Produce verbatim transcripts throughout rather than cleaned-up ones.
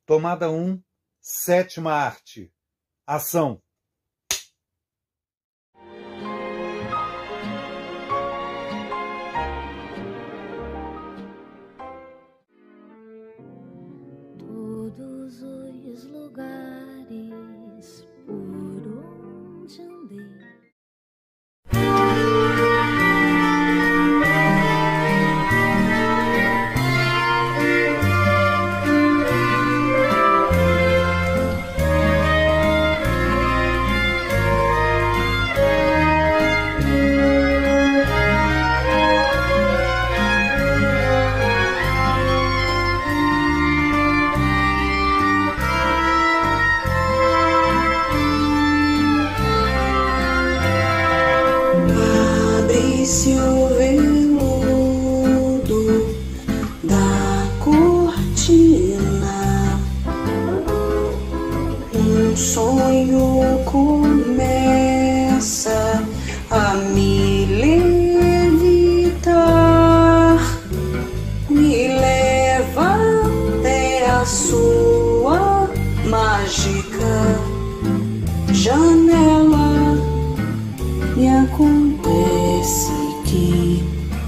Tomada um, sétima arte. Ação. Todos os lugares por onde andei. Abre-se o veludo da cortina, um sonho começa a me levitar, me leva até a sua mágica janela. E acontece que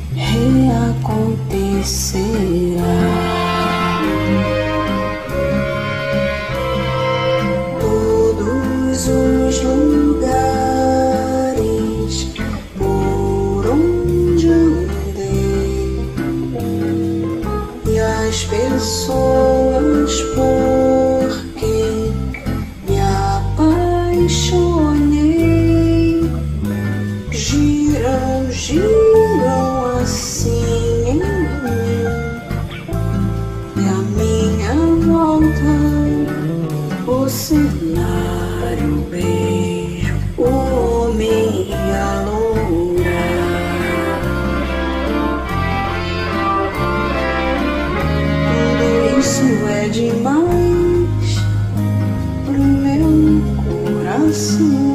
reacontecerá. Todos os lugares por onde andei e as pessoas por quem me apaixonei giram, giram assim em mim, e a minha volta, o cenário, o beijo, o homem e a loura. Tudo isso é demais pro meu coração.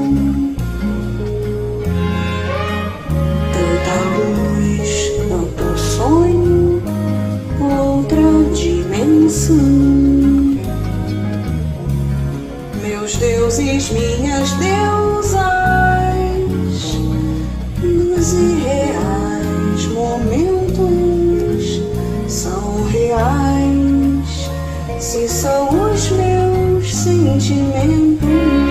Tanto sonho, outra dimensão. Meus deuses, minhas deusas, nos irreais momentos são reais, se são os meus sentimentos.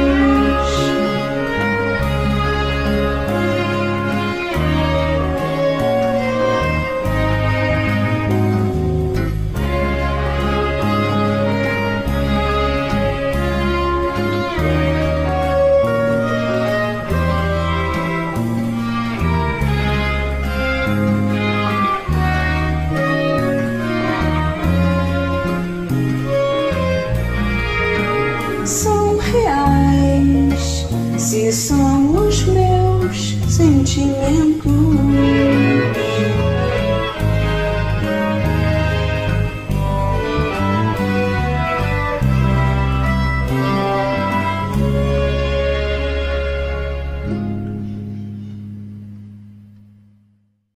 São reais, se são os meus sentimentos.